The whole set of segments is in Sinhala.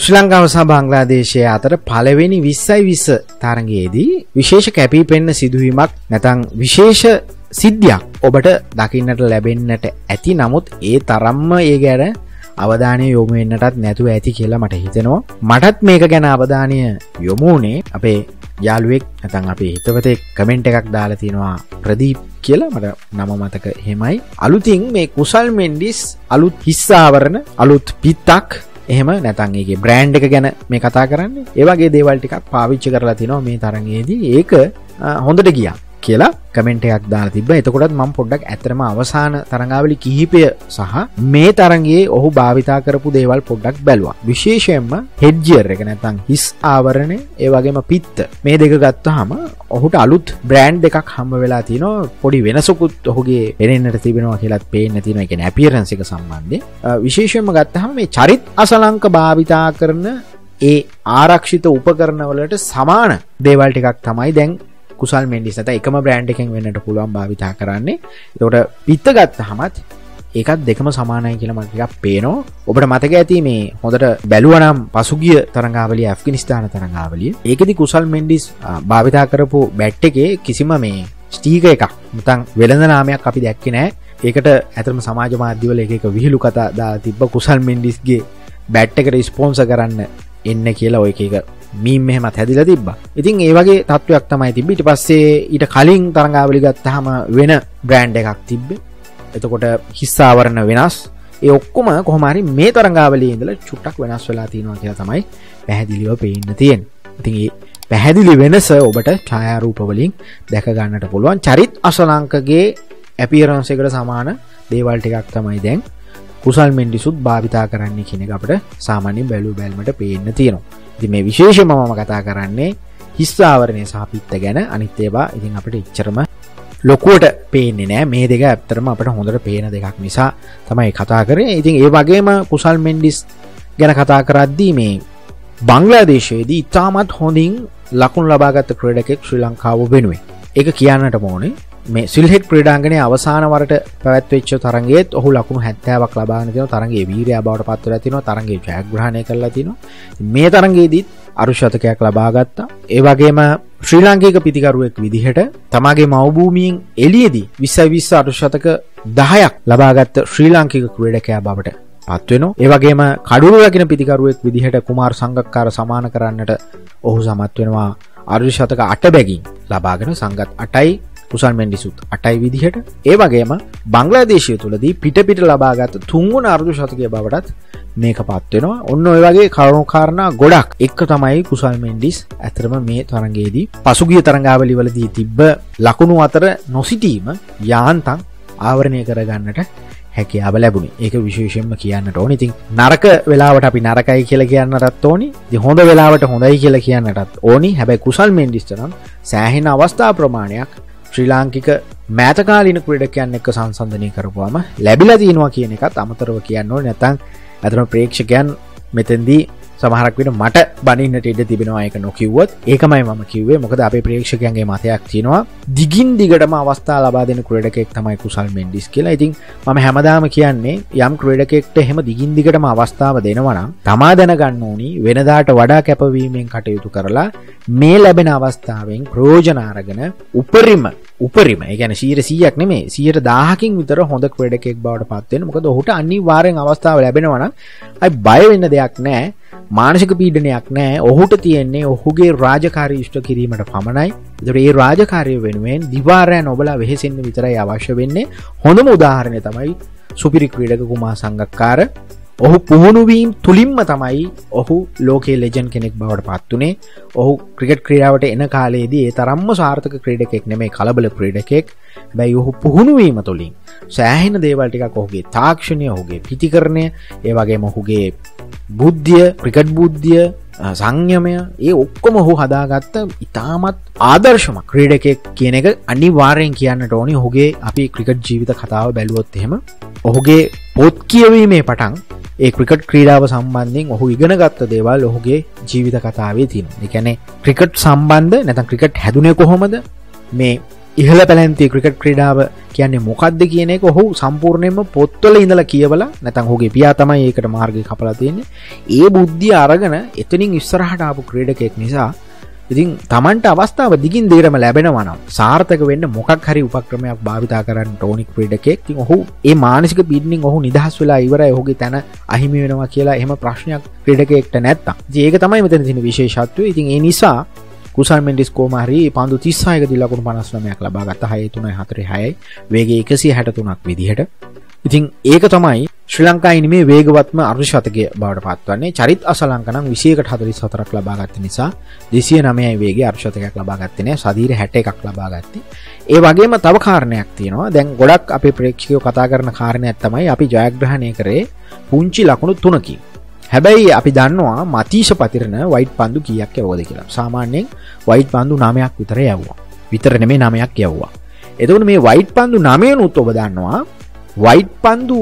ශ්‍රී ලංකාව සහ බංග්ලාදේශය අතර පළවෙනි 2020 තරඟයේදී විශේෂ කැපිපෙන්න සිදුවීමක් නැත්නම් විශේෂ සිද්ධියක් ඔබට දකින්නට ලැබෙන්නට ඇති. නමුත් ඒ තරම්ම ඒ ගැන අවධානය යොමු වෙන්නටත් නැතුව ඇති කියලා මට හිතෙනවා. මටත් මේක ගැන අවධානය යොමු වුණේ අපේ යාළුවෙක් නැත්නම් අපේ හිතවතෙක් කමෙන්ට් එකක් දාලා තිනවා ප්‍රදීප් කියලා, මට නම මතක එහෙමයි. අලුතින් මේ කුසල් මෙන්ඩිස් අලුත් හිස් ආවරණ අලුත් පිටක් එහෙම නැත්නම් ඒකේ බ්‍රෑන්ඩ් එක ගැන මේ කතා කරන්නේ. ඒ වගේ දේවල් ටිකක් පාවිච්චි කරලා තිනවා මේ තරඟයේදී. ඒක හොඳට ගියා කියලා කමෙන්ට් එකක් දාලා තිබ්බා. එතකොටත් මම පොඩ්ඩක් ඇත්තටම අවසාන තරඟාවලි කිහිපය සහ මේ තරඟයේ ඔහු භාවිතා කරපු දේවල් පොඩ්ඩක් බැලුවා. විශේෂයෙන්ම හෙඩ් ගියර් එක නැත්නම් හිස් ආවරණය ඒ වගේම පිත්ත මේ දෙක ගත්තාම ඔහුට අලුත් බ්‍රෑන්ඩ් එකක් හම්බ වෙලා තිනවා. පොඩි වෙනසකුත් ඔහුගේ පෙනෙන්නට තිබෙනවා කියලාත් පේන්න තියෙනවා. ඒ කියන්නේ අපියරන්ස් එක සම්බන්ධයෙන් විශේෂයෙන්ම ගත්තාම මේ චරිත් අසලංක භාවිතා කරන ඒ ආරක්ෂිත උපකරණ වලට සමාන දේවල් ටිකක් තමයි දැන් කුසල් මෙන්ඩිස් නැත්නම් එකම බ්‍රෑන්ඩ් එකෙන් වෙන්නට පුළුවන් භාවිතා කරන්නේ. ඒකට පිත්ත ගත්තහමත් ඒකත් දෙකම සමානයි කියලා මට ටිකක් පේනවා. ඔබට මතක ඇති මේ හොඳට බැලුවා නම් පසුගිය තරඟාවලිය ඇෆ්ගනිස්තාන තරඟාවලිය. ඒකෙදි කුසල් මෙන්ඩිස් භාවිතා කරපු බැට් එකේ කිසිම මේ ස්ටිකර් එකක් නැත්නම් වෙළඳ නාමයක් අපි දැක්කේ නැහැ. ඒකට ඇත්තටම සමාජ මාධ්‍යවල එක විහිළු කතා දාලා තිබ්බ කුසල් මෙන්ඩිස්ගේ බැට් එකට ස්පොන්සර් කරන්න එන්න කියලා ඔය එක මීම් මෙහෙමත් හැදිලා තිබ්බා. ඉතින් ඒ වගේ තත්වයක් තමයි තිබ්බේ. ඊට පස්සේ ඊට කලින් තරඟාවලි ගත්තාම වෙන බ්‍රෑන්ඩ් එකක් තිබ්බේ. එතකොට හිස් ආවරණ වෙනස්. ඒ ඔක්කොම කොහොම හරි මේ තරඟාවලියේ ඉඳලා චුට්ටක් වෙනස් වෙලා තියෙනවා කියලා තමයි පැහැදිලිව පේන්න තියෙන්නේ. ඉතින් මේ පැහැදිලි වෙනස ඔබට ඡායාරූප වලින් දැක ගන්නට පුළුවන්. චරිත් අසලංකගේ අපියරන්ස් එකට සමාන දේවල් ටිකක් තමයි දැන් කුසල් මෙන්ඩිසුත් භාවිතා කරන්නේ කියන එක අපිට සාමාන්‍යයෙන් බැලුමට පේන්න තියෙනවා. ඉතින් මේ විශේෂයෙන්ම මම කතා කරන්නේ හිස් ආවරණය සහ පිත්ත ගැන. අනිත් ඒවා ඉතින් අපිට ඉච්චරම ලොකුවට පේන්නේ නැහැ. මේ දෙක ඇත්තටම අපිට හොඳට පේන දෙකක් නිසා තමයි කතා කරන්නේ. ඉතින් ඒ වගේම කුසල් මෙන්ඩිස් ගැන කතා කරද්දී මේ බංග්ලාදේශයේදී ඉතාමත් හොඳින් ලකුණු ලබාගත් ක්‍රීඩකෙක් ශ්‍රී ලංකාව වෙනුවෙන්. ඒක කියන්නට ඕනේ. මේ සිල්හෙඩ් ක්‍රීඩාංගණයේ අවසාන වරට පැවැත්වෙච්ච තරඟයේත් ඔහු ලකුණු 70ක් ලබාගෙන තිනවා. තරඟයේ වීරයා බවට පත් වෙලා තිනවා. තරඟයේ ජයග්‍රහණය කරලා තිනවා. මේ තරඟයේදීත් අරුශතකයක් ලබා ගත්තා. ඒ වගේම ශ්‍රී ලාංකික පිතිකරුවෙක් විදිහට තමාගේ මව්භූමියෙන් එළියේදී 2020 අරුශතක 10ක් ලබාගත් ශ්‍රී ලාංකික ක්‍රීඩකයා බවට පත් වෙනවා. ඒ වගේම කඩුළු රකින්න පිතිකරුවෙක් විදිහට කුමාර් සංගක්කාර සමාන කරන්නට ඔහු සමත් වෙනවා. අරුශතක 8 බැගින් ලබාගෙන සංගත් 8යි කුසල් මෙන්ඩිසුත් 8යි විදිහට. ඒ වගේම බංග්ලාදේශය තුලදී පිට ලබාගත් 3 වන අර්ධ ශතකයේ බවටත් මේකපත් වෙනවා. ඔන්න ඔය වගේ කරුණු කාරණා ගොඩක් එක්ක තමයි කුසල් මෙන්ඩිස් ඇත්තටම මේ තරඟයේදී පසුගිය තරඟාවලි වලදී තිබ්බ ලකුණු අතර නොසිටීම යාන්තම් ආවරණය කරගන්නට හැකියාව ලැබුණේ. ඒක විශේෂයෙන්ම කියන්නට ඕනේ. ඉතින් නරක වෙලාවට අපි නරකයි කියලා කියන්නටත් ඕනි. ඉතින් හොඳ වෙලාවට හොඳයි කියලා කියන්නටත් ඕනි. හැබැයි කුසල් මෙන්ඩිස්ට නම් සෑහෙන අවස්ථා ප්‍රමාණයක් ශ්‍රී ලාංකික මෑතකාලීන ක්‍රීඩකයන් එක්ක සංසන්දනය කරපුවාම ලැබිලා තියෙනවා කියන එකත් අමතරව කියන්න ඕනේ. නැත්නම් අතන ප්‍රේක්ෂකයන් මෙතෙන්දී සමහරක් විට මට බනින්නට ඉඩ තිබෙනවා ඒක නොකියුවොත්. ඒකමයි මම කිව්වේ. මොකද අපේ ප්‍රේක්ෂකයන්ගේ මතයක් තියෙනවා දිගින් දිගටම අවස්ථා ලබා දෙන ක්‍රීඩකයෙක් තමයි කුසල් මෙන්ඩිස් කියලා. ඉතින් මම හැමදාම කියන්නේ යම් ක්‍රීඩකයෙක්ට එහෙම දිගින් දිගටම අවස්ථාව දෙනවා නම් තමා දැනගන්න ඕනි වෙනදාට වඩා කැපවීමෙන් කටයුතු කරලා මේ ලැබෙන අවස්ථාවෙන් ප්‍රයෝජන අරගෙන උපරිම ඒ කියන්නේ 100%ක් නෙමෙයි 100,000කින් විතර හොඳ ක්‍රීඩකයෙක් බවට පත් වෙන්න. මොකද ඔහුට අනිවාර්යෙන් අවස්ථාව ලැබෙනවා නම් අයි බය වෙන්න දෙයක් නැහැ. මානසික පීඩනයක් නැහැ. ඔහුට තියෙන්නේ ඔහුගේ රාජකාරී ඉෂ්ට කිරීමට පමණයි. ඒතර මේ රාජකාරිය වෙනුවෙන් දිවාරය නොබලා වෙහෙසෙන්න විතරයි අවශ්‍ය වෙන්නේ. හොඳම උදාහරණය තමයි සුපිරි ක්‍රීඩක කුමාර සංගක්කාර. ඔහු පුහුණු වීම තුලින්ම තමයි ඔහු ලෝකයේ ලෙජන්ඩ් කෙනෙක් බවට පත් උනේ. ඔහු ක්‍රිකට් ක්‍රීඩාවට එන කාලේදී ඒ තරම්ම සාර්ථක ක්‍රීඩකෙක් නෙමෙයි, කලබල ක්‍රීඩකෙක්. හැබැයි ඔහු පුහුණු වීම තුලින් සෑහෙන දේවල් ටිකක් ඔහුගේ තාක්ෂණය, ඔහුගේ පිතිකරණය, ඒ වගේම ඔහුගේ බුද්ධිය, ක්‍රිකට් බුද්ධිය, සංයමය, ඒ ඔක්කොම ඔහු හදාගත්ත ඉතාමත් ආදර්ශමත් ක්‍රීඩකෙක් කියන එක අනිවාර්යෙන් කියන්නට ඕනි. ඔහුගේ අපි ක්‍රිකට් ජීවිත කතාව බැලුවොත් එහෙම ඔහුගේ පොත් කියවීමේ පටන් ඒ ක්‍රිකට් ක්‍රීඩාව සම්බන්ධයෙන් ඔහු ඉගෙනගත්ත දේවල් ඔහුගේ ජීවිත කතාවේ තියෙනවා. ඒ කියන්නේ ක්‍රිකට් සම්බන්ධ නැත්නම් ක්‍රිකට් හැදුනේ කොහොමද? මේ ඉහළ පැලැන්තියේ ක්‍රිකට් ක්‍රීඩාව කියන්නේ මොකක්ද කියන එක ඔහු සම්පූර්ණයෙන්ම පොත්වල ඉඳලා කියවලා නැත්නම් ඔහුගේ පියා තමයි ඒකට මාර්ගය කපලා තියෙන්නේ. ඒ බුද්ධිය අරගෙන එතනින් ඉස්සරහට ආපු ක්‍රීඩකයෙක් නිසා ඉතින් Tamanට අවස්ථාව දිගින් දිගටම ලැබෙනවා නම් සාර්ථක වෙන්න මොකක් හරි උපක්‍රමයක් භාවිතා කරන්න ඕනි ක්‍රීඩකයෙක්. ඉතින් ඔහු ඒ මානසික පීඩනෙන් ඔහු නිදහස් වෙලා ඉවරයි. ඔහුගේ තැන අහිමි වෙනවා කියලා එහෙම ප්‍රශ්නයක් ක්‍රීඩකයෙක්ට නැත්තම්. ඉතින් ඒක තමයි මෙතන තියෙන විශේෂත්වය. ඉතින් ඒ නිසා කුසල් මෙන්ඩිස් කොහොම හරි පන්දු 36කදී ලකුණු 59ක් ලබා ගත්තා. 6-3-4-6යි වේගය 163ක් විදිහට. ඉතින් ඒක තමයි ශ්‍රී ලංකාවේ ඉන්නේ වේගවත්ම අර්ධශතකය බවට පත්වන්නේ. චරිත් අසලංක නම් 21.44ක් ලබා ගත්ත නිසා 209යි වේගයේ අර්ධශතකයක් ලබා ගත්තේ නෑ. සදීර 61ක් ලබා ගත්තේ. ඒ වගේම තව කාරණයක් තියෙනවා. දැන් ගොඩක් අපේ ප්‍රේක්ෂකයෝ කතා කරන කාරණයක් තමයි අපි ජයග්‍රහණය කරේ පුංචි ලකුණු 3කින්. හැබැයි අපි දන්නවා මතීෂ පතිරණ වයිට් පන්දු කීයක් යවුවද කියලා. සාමාන්‍යයෙන් වයිට් පන්දු 9ක් විතර යවුවා. විතර නෙමෙයි 9ක් යවුවා. එතකොට මේ වයිට් පන්දු 9 නුත් ඔබ දන්නවා වයිට් පන්දු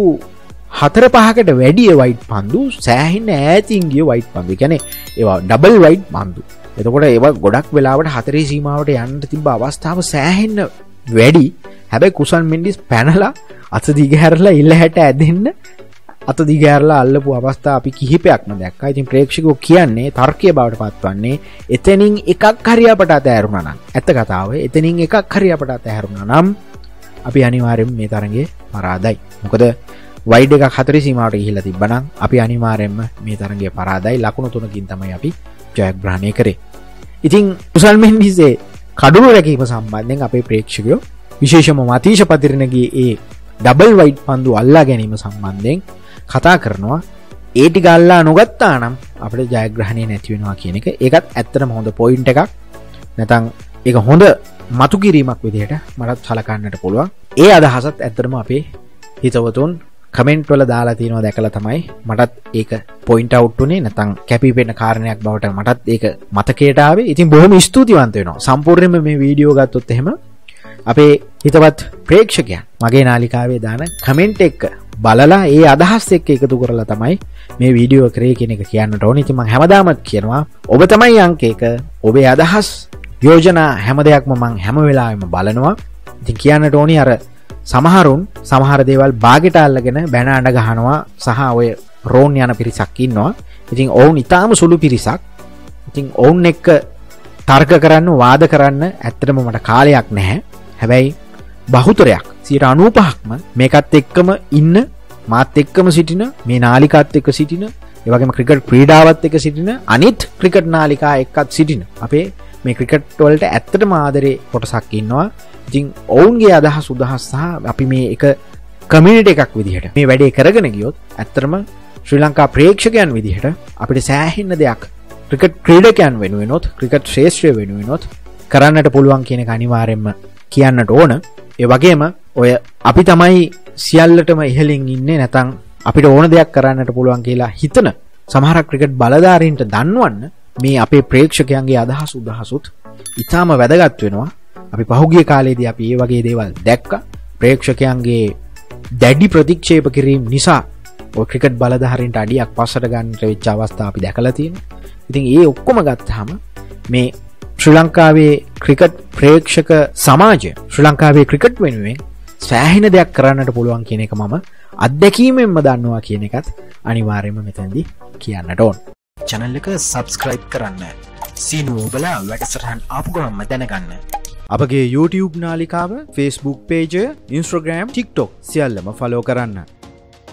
4-5කට වැඩිය වයිට් පන්දු සෑහෙන ඈතින් ගිය වයිට් පන්දු. ඒ කියන්නේ ඒවා ඩබල් වයිට් පන්දු. එතකොට ඒවා ගොඩක් වෙලාවට 4 සීමාවට යන්න තිබ්බ අවස්ථාව සෑහෙන වැඩි. හැබැයි කුසල් මෙන්ඩිස් පැනලා අත දිගහැරලා ඉල්ලහැට ඇදෙන්න අත දිගහැරලා අල්ලපු අවස්ථා අපි කිහිපයක්ම දැක්කා. ඉතින් ප්‍රේක්ෂකයෝ කියන්නේ තර්කයේ බවට පත්වන්නේ එතනින් එකක් හරි අපට අතහැරුණා නම්. ඇත්ත කතාව එතනින් එකක් හරි අපට අතහැරුණා නම් අපි අනිවාර්යයෙන්ම මේ තරඟේ පරාදයි. මොකද වයිඩ් එකක් 4 සීමාවට ගිහිල්ලා තිබ්බනම් අපි අනිවාර්යයෙන්ම මේ තරඟේ පරාදයි. ලකුණු 3කින් තමයි අපි ජයග්‍රහණය කරේ. ඉතින් කුසල් මෙන්ඩිස්ගේ කඩුව රැකීම සම්බන්ධයෙන් අපේ ප්‍රේක්ෂකයෝ විශේෂම මතීෂ පතිරණගේ ඒ ඩබල් වයිඩ් පන්දු අල්ලා ගැනීම සම්බන්ධයෙන් කතා කරනවා. ඒ ටික අල්ලා නොගත්තා නම් අපිට ජයග්‍රහණය නැති වෙනවා කියන එක. ඒකත් ඇත්තටම හොඳ පොයින්ට් එකක්. නැත්නම් ඒක හොඳ මතු කිරීමක් විදිහට මටත් සලකන්නට පුළුවන්. ඒ අදහසත් ඇත්තටම අපේ හිතවතුන් කමෙන්ට් වල දාලා තියෙනවා දැකලා තමයි මටත් ඒක පොයින්ට් අවුට් උනේ. නැත්නම් කැපී පෙනෙන කාරණයක් බවට මටත් ඒක මතකයට ආවේ. ඉතින් බොහොම ස්තුතිවන්ත වෙනවා. සම්පූර්ණයෙන්ම මේ වීඩියෝ ගත්තොත් එහෙම අපේ හිතවත් ප්‍රේක්ෂකයන් මගේ නාලිකාවේ දාන කමෙන්ට් එක බලලා ඒ අදහස් එක්ක එකතු කරලා තමයි මේ වීඩියෝ කරේ කියන එක කියන්නට ඕනේ. ඉතින් මම හැමදාමත් කියනවා ඔබ තමයි අංක 1. ඔබේ අදහස් යෝජනා හැම දෙයක්ම මම හැම වෙලාවෙම බලනවා. ඉතින් කියන්නට ඕනේ අර සමහරුන් සමහර දේවල් බාගෙට අල්ලගෙන බැන අඬ ගහනවා සහ ඔය රෝන් යන පිරිසක් ඉන්නවා. ඉතින් ඔවුන් ඊටාම සුළු පිරිසක්. ඉතින් ඔවුන් එක්ක තර්ක කරන්න වාද කරන්න ඇත්තටම මට කාලයක් නැහැ. හැබැයි බහුතරයක් 95%ක්ම මේකත් එක්කම ඉන්න මාත් එක්කම සිටින මේ නාලිකාත් එක්ක සිටින ඒ වගේම ක්‍රිකට් ක්‍රීඩාවත් එක්ක සිටින අනිත් ක්‍රිකට් නාලිකා එක්කත් සිටින අපේ මේ ක්‍රිකට් වලට ඇත්තටම ආදරේ කොටසක් ඉන්නවා. ඉතින් ඔවුන්ගේ අදහස් උදහස් සහ අපි මේ එක කමියුනිටි එකක් විදිහට මේ වැඩේ කරගෙන ගියොත් ඇත්තටම ශ්‍රී ලංකා ප්‍රේක්ෂකයන් විදිහට අපිට සෑහෙන දෙයක් ක්‍රිකට් ක්‍රීඩකයන් වෙනුවෙනොත් ක්‍රිකට් ශ්‍රේෂ්ඨය වෙනුවෙනොත් කරන්නට පුළුවන් කියන එක අනිවාර්යයෙන්ම කියන්නට ඕන. ඒ වගේම ඔය අපි තමයි සියල්ලටම ඉහළින් ඉන්නේ නැතනම් අපිට ඕන දෙයක් කරන්නට පුළුවන් කියලා හිතන සමහර ක්‍රිකට් බලධාරීන්ට දන්වන්න මේ අපේ ප්‍රේක්ෂකයන්ගේ අදහස් උදහසුත් ඉතාම වැදගත් වෙනවා. අපි පහුගිය කාලේදී අපි මේ වගේ දේවල් දැක්කා. ප්‍රේක්ෂකයන්ගේ දැඩි ප්‍රතික්ෂේප කිරීම නිසා ඔය ක්‍රිකට් බලධාරීන්ට අඩියක් පස්සට ගන්නට වෙච්ච අවස්ථා අපි දැකලා තියෙනවා. ඉතින් ඒ ඔක්කොම ගත්තාම මේ ශ්‍රී ලංකාවේ ක්‍රිකට් ප්‍රේක්ෂක සමාජය ශ්‍රී ලංකාවේ ක්‍රිකට් වෙනුවෙන් සෑහෙන දෙයක් කරන්නට පුළුවන් කියන එක මම අත්දැකීමෙන්ම දන්නවා කියන එකත් අනිවාර්යයෙන්ම මෙතනදී කියන්නට ඕන. channel එක subscribe කරන්න. සීනුව ඔබලා වැඩසටහන් ආපු ගමන්ම දැනගන්න. අපගේ YouTube නාලිකාව, Facebook page, Instagram, TikTok සියල්ලම follow කරන්න.